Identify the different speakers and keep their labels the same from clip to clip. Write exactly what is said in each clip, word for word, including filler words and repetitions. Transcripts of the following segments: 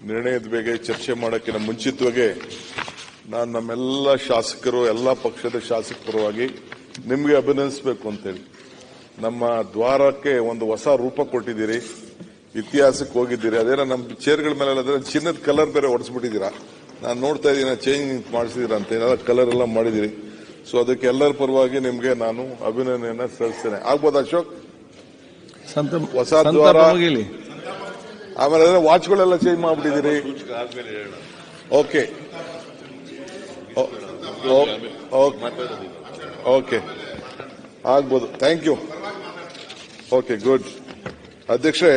Speaker 1: ನಿರ್ಣಯದ ಬಗ್ಗೆ ಚರ್ಚೆ ಮಾಡೋಕ್ಕಿಂತ ಮುಂಚಿತವಾಗಿ ನಾನು ನಮ್ಮೆಲ್ಲ ಶಾಸಕರು ಎಲ್ಲ ಪಕ್ಷದ ಶಾಸಕ ಪರವಾಗಿ ನಿಮಗೆ ಅಭಿನಂದಿಸಬೇಕು ಅಂತೇಳಿ. ನಮ್ಮ ದ್ವಾರಕ್ಕೆ ಒಂದು ಹೊಸ ರೂಪ ಕೊಟ್ಟಿದ್ದೀರಿ, ಇತಿಹಾಸಕ್ಕೆ ಹೋಗಿದ್ದೀರಿ. ಅದೇನೋ ನಮ್ಮ ಚೇರ್ಗಳ ಮೇಲೆ ಅದೇ ಚಿನ್ನದ ಕಲರ್ ಬೇರೆ ಹೊಡೆಸ್ಬಿಟ್ಟಿದ್ದೀರಾ. ನಾನು ನೋಡ್ತಾ ಇದ್ದೀನಿ ಚೇಂಜ್ ಮಾಡಿಸಿದೀರಾ ಅಂತ ಏನಾದ್ರು ಕಲರ್ ಎಲ್ಲ ಮಾಡಿದಿರಿ. ಸೊ ಅದಕ್ಕೆ ಎಲ್ಲರ ಪರವಾಗಿ ನಿಮಗೆ ನಾನು ಅಭಿನಂದನೆಯನ್ನ ಸಲ್ಲಿಸ್ತೇನೆ. ಆಗ್ಬೋದು ಅಶೋಕ್? ಹೊಸ ದ್ವಾರ ಆಮೇಲೆ ವಾಚ್ಗಳೆಲ್ಲ ಚೇಂಜ್ ಮಾಡ್ಬಿಟ್ಟಿದ್ದೀರಿ. ಓಕೆ ಓಕೆ ಆಗ್ಬೋದು. Thank you. Okay good. ಅಧ್ಯಕ್ಷರೇ,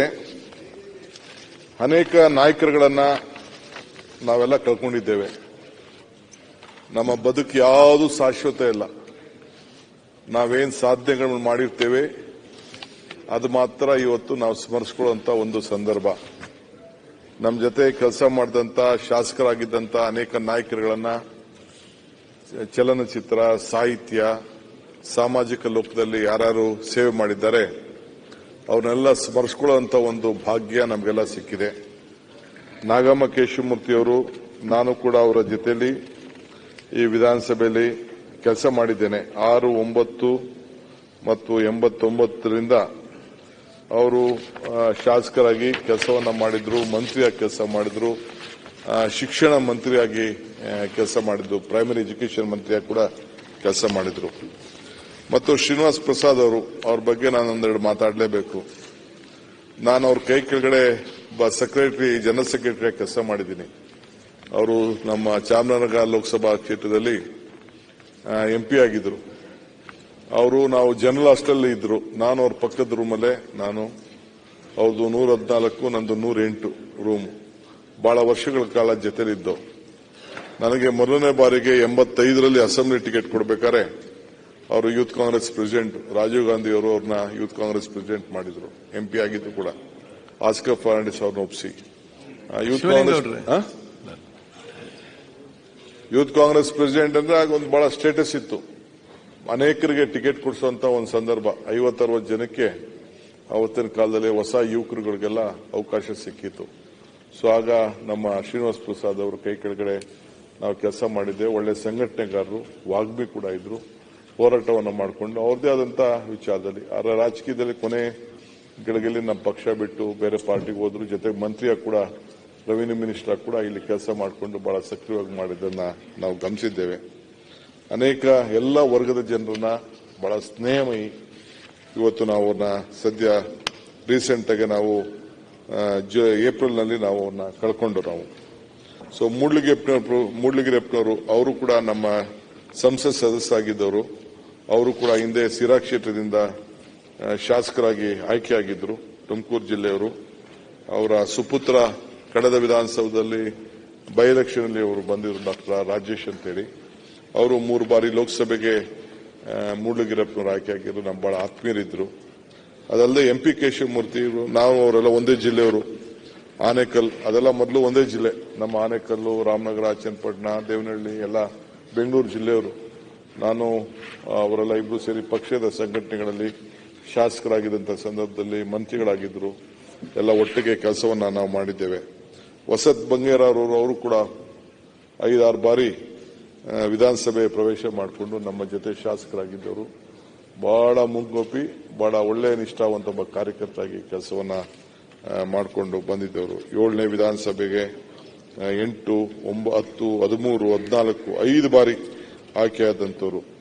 Speaker 1: ಅನೇಕ ನಾಯಕರುಗಳನ್ನ ನಾವೆಲ್ಲ ಕಳ್ಕೊಂಡಿದ್ದೇವೆ. ನಮ್ಮ ಬದುಕು ಯಾವುದು ಶಾಶ್ವತ ಇಲ್ಲ. ನಾವೇನ್ ಸಾಧನೆಗಳನ್ನು ಮಾಡಿರ್ತೇವೆ ಅದು ಮಾತ್ರ ಇವತ್ತು ನಾವು ಸ್ಮರಿಸಿಕೊಳ್ಳುವಂತ ಒಂದು ಸಂದರ್ಭ. ನಮ್ಮ ಜೊತೆ ಕೆಲಸ ಮಾಡಿದಂತ ಶಾಸಕರಾಗಿದ್ದಂತ ಅನೇಕ ನಾಯಕರುಗಳನ್ನ ಚಲನಚಿತ್ರ, ಸಾಹಿತ್ಯ, ಸಾಮಾಜಿಕ ಲೋಕದಲ್ಲಿ ಯಾರ್ಯಾರು ಸೇವೆ ಮಾಡಿದ್ದಾರೆ ಅವನ್ನೆಲ್ಲ ಸ್ಮರಿಸಿಕೊಳ್ಳುವಂತ ಒಂದು ಭಾಗ್ಯ ನಮಗೆಲ್ಲ ಸಿಕ್ಕಿದೆ. ನಾಗಮ್ಮ ಕೇಶವಮೂರ್ತಿಯವರು, ನಾನು ಕೂಡ ಅವರ ಜೊತೆಯಲ್ಲಿ ಈ ವಿಧಾನಸಭೆಯಲ್ಲಿ ಕೆಲಸ ಮಾಡಿದ್ದೇನೆ. ಆರು ಒಂಬತ್ತು ಮತ್ತು ಎಂಬತ್ತೊಂಬತ್ತರಿಂದ ಅವರು ಶಾಸಕರಾಗಿ ಕೆಲಸವನ್ನ ಮಾಡಿದ್ರು, ಮಂತ್ರಿಯಾಗಿ ಕೆಲಸ ಮಾಡಿದ್ರು, ಶಿಕ್ಷಣ ಮಂತ್ರಿಯಾಗಿ ಕೆಲಸ ಮಾಡಿದ್ರು, ಪ್ರೈಮರಿ ಎಜುಕೇಷನ್ ಮಂತ್ರಿಯಾಗಿ ಕೂಡ ಕೆಲಸ ಮಾಡಿದ್ರು. ಮತ್ತು ಶ್ರೀನಿವಾಸ್ ಪ್ರಸಾದ್ ಅವರು, ಅವ್ರ ಬಗ್ಗೆ ನಾನು ಒಂದೆರಡು ಮಾತಾಡಲೇಬೇಕು. ನಾನು ಅವ್ರ ಕೈ ಕೆಳಗಡೆ ಸೆಕ್ರೆಟರಿ, ಜನರಲ್ ಸೆಕ್ರೆಟರಿಯಾಗಿ ಕೆಲಸ ಮಾಡಿದ್ದೀನಿ. ಅವರು ನಮ್ಮ ಚಾಮರಾಜನಗರ ಲೋಕಸಭಾ ಕ್ಷೇತ್ರದಲ್ಲಿ ಎಂಪಿ ಆಗಿದ್ರು. ಅವರು ನಾವು ಜನರಲ್ ಹಾಸ್ಟೆಲ್ ಇದ್ರು. ನಾನು ಅವ್ರ ಪಕ್ಕದ ರೂಮಲ್ಲೇ, ನಾನು ಅವ್ರದ್ದು ನೂರ ಹದಿನಾಲ್ಕು ನಂದು ನೂರ ಎಂಟು ರೂಮ್. ಬಹಳ ವರ್ಷಗಳ ಕಾಲ ಜೊತೆಲಿದ್ದವು. ನನಗೆ ಮೊದಲನೇ ಬಾರಿಗೆ ಎಂಬತ್ತೈದರಲ್ಲಿ ಅಸೆಂಬ್ಲಿ ಟಿಕೆಟ್ ಕೊಡಬೇಕಾದ್ರೆ ಅವರು ಯೂತ್ ಕಾಂಗ್ರೆಸ್ ಪ್ರೆಸಿಡೆಂಟ್ ರಾಜೀವ್ ಗಾಂಧಿ ಅವರು ಅವ್ರನ್ನ ಯೂತ್ ಕಾಂಗ್ರೆಸ್ ಪ್ರೆಸಿಡೆಂಟ್ ಮಾಡಿದ್ರು. ಎಂಪಿ ಆಗಿದ್ರು ಕೂಡ. ಆಸ್ಕರ್ ಫರ್ನಾಂಡಿಸ್ ಅವ್ರನ್ನ ಒಪ್ಪಿಸಿ youth Congress youth Congress president ಅಂದ್ರೆ ಆಗ ಒಂದು ಬಹಳ ಸ್ಟೇಟಸ್ ಇತ್ತು. ಅನೇಕರಿಗೆ ಟಿಕೆಟ್ ಕೊಡಿಸುವಂತ ಒಂದು ಸಂದರ್ಭ. ಐವತ್ತರವತ್ತು ಜನಕ್ಕೆ ಅವತ್ತಿನ ಕಾಲದಲ್ಲಿ ಹೊಸ ಯುವಕರುಗಳಿಗೆಲ್ಲ ಅವಕಾಶ ಸಿಕ್ಕಿತ್ತು. ಸೊ ಆಗ ನಮ್ಮ ಶ್ರೀನಿವಾಸ್ ಪ್ರಸಾದ್ ಅವರು ಕೈ ಕೆಳಗಡೆ ನಾವು ಕೆಲಸ ಮಾಡಿದ್ದೇವೆ. ಒಳ್ಳೆ ಸಂಘಟನೆಗಾರರು, ವಾಗ್ಮಿ ಕೂಡ ಇದ್ರು. ಹೋರಾಟವನ್ನು ಮಾಡಿಕೊಂಡು ಅವ್ರದೇ ಆದಂತ ವಿಚಾರದಲ್ಲಿ ರಾಜಕೀಯದಲ್ಲಿ ಕೊನೆ ಗಳಿಗೆಯಲ್ಲಿ ನಮ್ಮ ಪಕ್ಷ ಬಿಟ್ಟು ಬೇರೆ ಪಾರ್ಟಿಗೆ ಹೋದ್ರು. ಜೊತೆಗೆ ಮಂತ್ರಿಯಾಗಿ ಕೂಡ, ರೆವಿನ್ಯೂ ಮಿನಿಸ್ಟರ್ ಕೂಡ ಇಲ್ಲಿ ಕೆಲಸ ಮಾಡಿಕೊಂಡು ಬಹಳ ಸಕ್ರಿಯವಾಗಿ ಮಾಡಿದ್ದನ್ನ ನಾವು ಗಮನಿಸಿದ್ದೇವೆ. ಅನೇಕ ಎಲ್ಲ ವರ್ಗದ ಜನರನ್ನ ಬಹಳ ಸ್ನೇಹಮಯಿ. ಇವತ್ತು ನಾವು ಅವ್ರನ್ನ ಸದ್ಯ ರೀಸೆಂಟ್ ಆಗಿ ನಾವು ಏಪ್ರಿಲ್ನಲ್ಲಿ ನಾವು ಅವ್ರನ್ನ ಕಳ್ಕೊಂಡು ನಾವು ಸೊ ಮೂಡ್ಲಿಗೆಪ್ಪನವರು ಮೂಡ್ಲಿಗೆರೆಪ್ಪನವರು ಅವರು ಕೂಡ ನಮ್ಮ ಸಂಸತ್ ಸದಸ್ಯರಾಗಿದ್ದವರು. ಅವರು ಕೂಡ ಹಿಂದೆ ಸಿರಾ ಕ್ಷೇತ್ರದಿಂದ ಶಾಸಕರಾಗಿ ಆಯ್ಕೆಯಾಗಿದ್ದರು, ತುಮಕೂರು ಜಿಲ್ಲೆಯವರು. ಅವರ ಸುಪುತ್ರ ಕಳೆದ ವಿಧಾನಸೌಧದಲ್ಲಿ ಬೈ ಎಲೆಕ್ಷನ್ ಅಲ್ಲಿ ಅವರು ಬಂದಿದ್ರು, ಡಾಕ್ಟರ್ ರಾಜೇಶ್ ಅಂತೇಳಿ. ಅವರು ಮೂರು ಬಾರಿ ಲೋಕಸಭೆಗೆ ಮೂಡ್ಲಿಗೆರೆಪ್ಪನವರು ಆಯ್ಕೆಯಾಗಿದ್ರು. ನಮ್ಮ ಬಹಳ ಆತ್ಮೀಯರಿದ್ರು. ಅದಲ್ಲದೆ ಎಂಪಿ ಕೇಶವಮೂರ್ತಿ, ನಾವು ಅವರೆಲ್ಲ ಒಂದೇ ಜಿಲ್ಲೆಯವರು. ಆನೇಕಲ್ ಅದೆಲ್ಲ ಮೊದಲು ಒಂದೇ ಜಿಲ್ಲೆ. ನಮ್ಮ ಆನೇಕಲ್ಲು, ರಾಮನಗರ, ಚನ್ನಪಟ್ಟಣ, ದೇವನಹಳ್ಳಿ ಎಲ್ಲ ಬೆಂಗಳೂರು ಜಿಲ್ಲೆಯವರು. ನಾನು ಅವರೆಲ್ಲ ಇಬ್ಬರು ಸೇರಿ ಪಕ್ಷದ ಸಂಘಟನೆಗಳಲ್ಲಿ ಶಾಸಕರಾಗಿದ್ದಂಥ ಸಂದರ್ಭದಲ್ಲಿ ಮಂತ್ರಿಗಳಾಗಿದ್ದರು. ಎಲ್ಲ ಒಟ್ಟಿಗೆ ಕೆಲಸವನ್ನ ನಾವು ಮಾಡಿದ್ದೇವೆ. ವಸತ್ ಬಂಗೇರವರು ಅವರು ಕೂಡ ಐದಾರು ಬಾರಿ ವಿಧಾನಸಭೆ ಪ್ರವೇಶ ಮಾಡಿಕೊಂಡು ನಮ್ಮ ಜೊತೆ ಶಾಸಕರಾಗಿದ್ದವರು. ಬಹಳ ಮುಂಗೋಪಿ, ಬಹಳ ಒಳ್ಳೆಯ ನಿಷ್ಠಾವಂತ ಒಬ್ಬ ಕಾರ್ಯಕರ್ತರಾಗಿ ಕೆಲಸವನ್ನ ಮಾಡಿಕೊಂಡು ಬಂದಿದ್ದವರು. ಏಳನೇ ವಿಧಾನಸಭೆಗೆ ಎಂಟು, ಒಂಬತ್ತು, ಹದಿಮೂರು, ಹದಿನಾಲ್ಕು ಐದು ಬಾರಿ ಆಯ್ಕೆಯಾದಂಥವರು.